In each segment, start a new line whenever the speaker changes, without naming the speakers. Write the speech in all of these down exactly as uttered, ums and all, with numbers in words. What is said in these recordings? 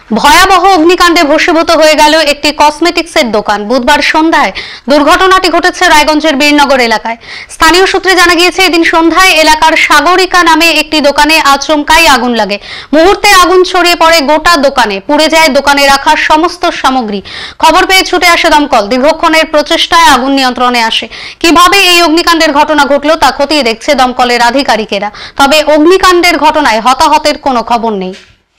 ভয়াবহ অগ্নিকাণ্ডে ভস্মীভূত হয়ে গেল একটি কসমেটিক্সের দোকান। বুধবার সন্ধ্যায় দুর্ঘটনাটি ঘটেছে রায়গঞ্জের বীরনগর এলাকায়। স্থানীয় সূত্রে জানা গিয়েছে, এদিন সন্ধ্যায় এলাকার সাগরিকা নামে একটি দোকানে আচমকাই আগুন লাগে। মুহূর্তে আগুন ছড়িয়ে পড়ে গোটা দোকানে, পুড়ে যায় দোকানে রাখা সমস্ত সামগ্রী। খবর পেয়ে ছুটে আসে দমকল। দীর্ঘক্ষণের প্রচেষ্টায় আগুন নিয়ন্ত্রণে আসে। কিভাবে এই অগ্নিকাণ্ডের ঘটনা ঘটল তা খতিয়ে দেখছে দমকলের আধিকারিকেরা। তবে অগ্নিকাণ্ডের ঘটনায় হতাহতের কোনো খবর নেই।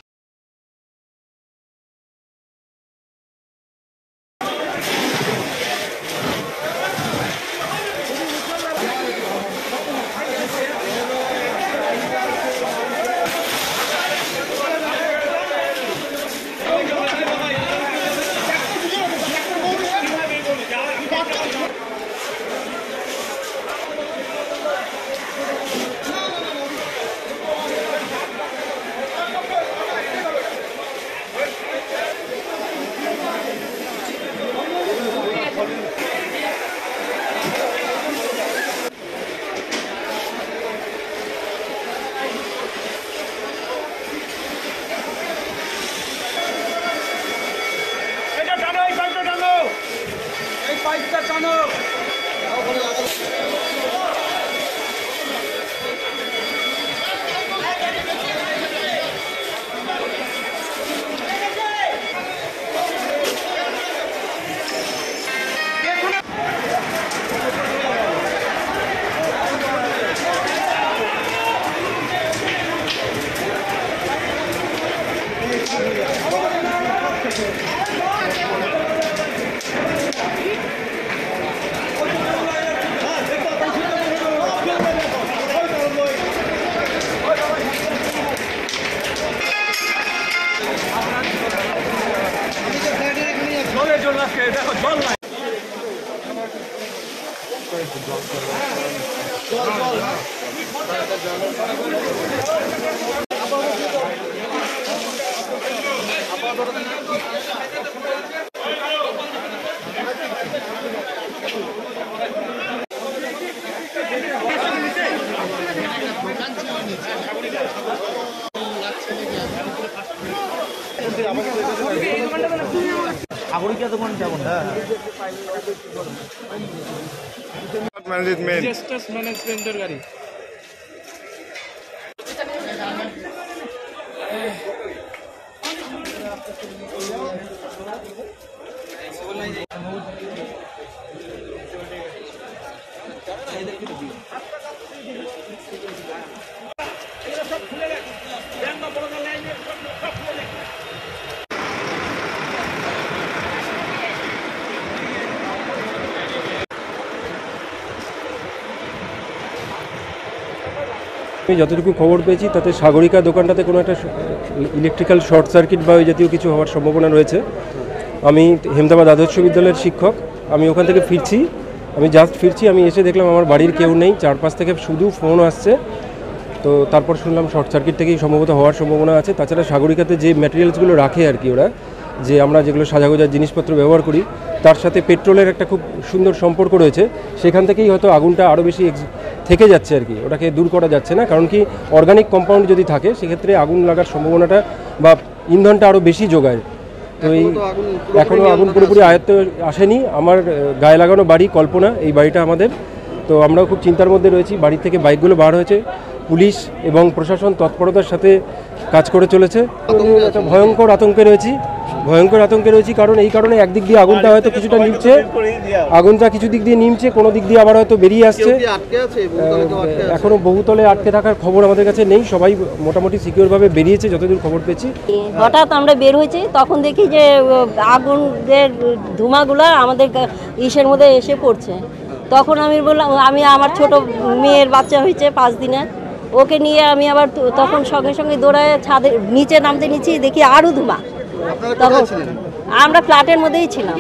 ম্যানেজমেন্টের গাড়ি
আমি যতটুকু খবর পেয়েছি তাতে সাগরিকা দোকানটাতে কোনো একটা ইলেকট্রিক্যাল শর্ট সার্কিট বা ওই জাতীয় কিছু হওয়ার সম্ভাবনা রয়েছে। আমি হেমদাবাদ আদর্শ বিদ্যালয়ের শিক্ষক, আমি ওখান থেকে ফিরছি, আমি জাস্ট ফিরছি, আমি এসে দেখলাম আমার বাড়ির কেউ নেই, চারপাশ থেকে শুধু ফোন আসছে। তো তারপর শুনলাম শর্ট সার্কিট থেকেই সম্ভবত হওয়ার সম্ভাবনা আছে। তাছাড়া সাগরিকাতে যে ম্যাটেরিয়ালসগুলো রাখে আর কি ওরা, যে আমরা যেগুলো সাজাগোজার জিনিসপত্র ব্যবহার করি, তার সাথে পেট্রোলের একটা খুব সুন্দর সম্পর্ক রয়েছে। সেখান থেকেই হয়তো আগুনটা আরও বেশি থেকে যাচ্ছে আর কি, ওটাকে দূর করা যাচ্ছে না। কারণ কি অর্গানিক কম্পাউন্ড যদি থাকে সেক্ষেত্রে আগুন লাগার সম্ভাবনাটা বা ইন্ধনটা আরও বেশি যোগায়। তো এই এখনও আগুন পুরোপুরি আয়ত্তে আসেনি। আমার গায়ে লাগানো বাড়ি কল্পনা, এই বাড়িটা আমাদের। তো আমরাও খুব চিন্তার মধ্যে রয়েছি। বাড়ি থেকে বাইকগুলো বার হয়েছে, পুলিশ এবং প্রশাসন তৎপরতার সাথে কাজ করে চলেছে। একটা ভয়ঙ্কর আতঙ্কে রয়েছি ভয়ঙ্কর আতঙ্কে রয়েছি কারণ এই কারণে একদিক দিয়ে আগুনটা হয়তো কিছুটা নিমছে, আগুনটা কিছু দিক দিয়ে নিমছে, কোনো দিক দিয়ে আবার হয়তো বেরিয়ে আসছে। এখনো বহুতলে আটকে থাকার খবর আমাদের কাছে নেই, সবাই মোটামুটি সিকিউরভাবে বেরিয়েছে যতদূর খবর পেয়েছি।
হঠাৎ আমরা বের হয়েছি, তখন দেখি যে আগুনের ধোঁয়াগুলো আমাদের ইসের মধ্যে এসে পড়ছে। তখন আমি বললাম, আমি আমার ছোট মেয়ের বাচ্চা হয়েছে পাঁচ দিনের, ওকে নিয়ে আমি আবার তখন সঙ্গে সঙ্গে দৌড়ায় ছাদে নিচে নামতে নিচ্ছি, দেখি আরও ধোঁয়া। তখন আমরা ফ্ল্যাটের মধ্যেই ছিলাম,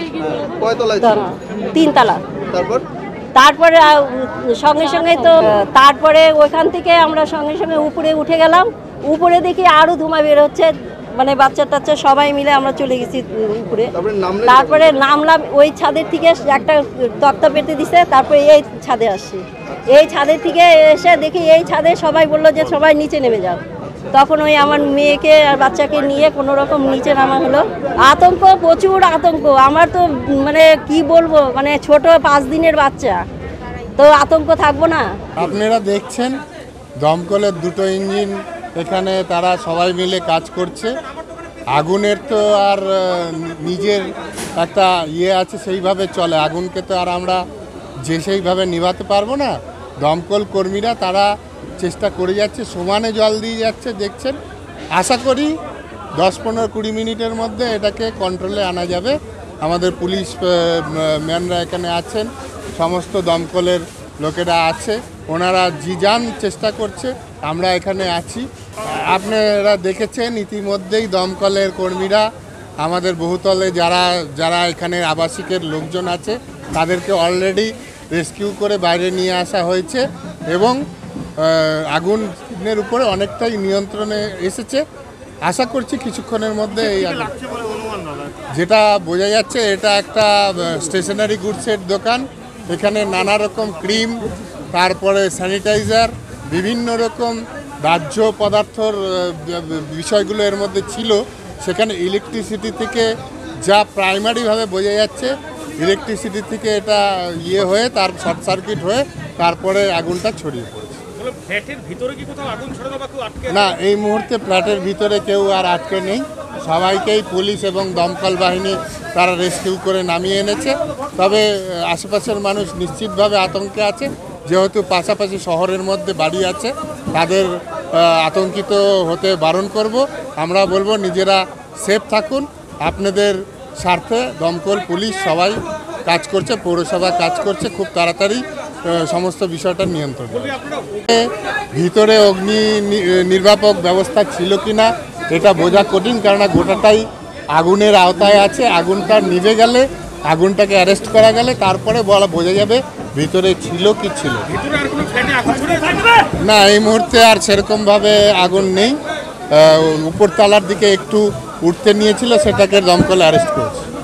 তিনতলা। তারপরে সঙ্গে সঙ্গে তো তারপরে ওইখান থেকে আমরা সঙ্গে সঙ্গে উপরে উঠে গেলাম। উপরে দেখি আরও ধোঁয়া বের হচ্ছে, মানে বাচ্চা টাচ্চা সবাই মিলে আমরা চলে গেছি উপরে। তারপরে নামলাম, ওই ছাদের থেকে একটা তক্তা পেতে দিছে, তারপরে এই ছাদে আসছি। এই ছাদের থেকে এসে দেখি এই ছাদে সবাই বললো যে সবাই নিচে নেমে যাও। তখন ওই আমার মেয়েকে আর বাচ্চাকে নিয়ে কোনো রকম নিচে নামা হলো। আতঙ্ক, প্রচুর আতঙ্ক। আমার তো মানে কি বলবো, মানে ছোট পাঁচ দিনের বাচ্চা, তো আতঙ্ক থাকবো না?
আপনারা দেখছেন দমকলের দুটো ইঞ্জিন এখানে, তারা সবাই মিলে কাজ করছে। আগুনের তো আর আহ, নিজের একটা ইয়ে আছে, সেইভাবে চলে। আগুনকে তো আর আমরা যে সেইভাবে নিভাতে পারবো না। দমকল কর্মীরা তারা চেষ্টা করে যাচ্ছে, সমানে জল দিয়ে যাচ্ছে, দেখছেন। আশা করি দশ পনেরো কুড়ি মিনিটের মধ্যে এটাকে কন্ট্রোলে আনা যাবে। আমাদের পুলিশ আহ, ম্যানরা এখানে আছেন, সমস্ত দমকলের লোকেরা আছে, ওনারা জি যান চেষ্টা করছে, আমরা এখানে আছি। আপনারা দেখেছেন ইতিমধ্যেই দমকলের কর্মীরা আমাদের বহুতলে যারা যারা এখানে আবাসিকের লোকজন আছে তাদেরকে অলরেডি রেস্কিউ করে বাইরে নিয়ে আসা হয়েছে এবং আহ, আগুনের উপরে অনেকটাই নিয়ন্ত্রণে এসেছে। আশা করছি কিছুক্ষণের মধ্যে এই আগুন, যেটা বোঝা যাচ্ছে এটা একটা স্টেশনারি গুডসের দোকান। এখানে নানা রকম ক্রিম, তারপরে স্যানিটাইজার, বিভিন্ন রকম দাহ্য পদার্থর আহ, বিষয়গুলো এর মধ্যে ছিল। সেখানে ইলেকট্রিসিটি থেকে যা প্রাইমারিভাবে বোঝা যাচ্ছে, ইলেকট্রিসিটি থেকে এটা ইয়ে হয়ে তার শর্ট সার্কিট হয়ে তারপরে আগুনটা ছড়িয়ে পড়েছে। না, এই মুহূর্তে ফ্ল্যাটের ভিতরে কেউ আর আটকে নেই। সবাইকেই পুলিশ এবং দমকল বাহিনী তারা রেস্কিউ করে নামিয়ে এনেছে। তবে আশেপাশের মানুষ নিশ্চিতভাবে আতঙ্কে আছে, যেহেতু পাশাপাশি শহরের মধ্যে বাড়ি আছে, তাদের আতঙ্কিত হতে বারণ করব। আমরা বলবো নিজেরা সেফ থাকুন। আপনাদের স্বার্থে দমকল, পুলিশ সবাই কাজ করছে, পৌরসভা কাজ করছে, খুব তাড়াতাড়ি সমস্ত বিষয়টা নিয়ন্ত্রণ। ভিতরে অগ্নি নির্বাপক ব্যবস্থা ছিল কি না এটা বোঝা কঠিন, কারণ গোটাটাই আগুনের আওতায় আছে। আগুনটা নিভে গেলে, আগুনটাকে অ্যারেস্ট করা গেলে তারপরে বলা বোঝা যাবে ভিতরে ছিল কি ছিল না। এই মুহূর্তে আর সেরকমভাবে আগুন নেই। উপরতলার দিকে একটু উঠতে নিয়েছিল, সেটাকে দমকল অ্যারেস্ট করেছে।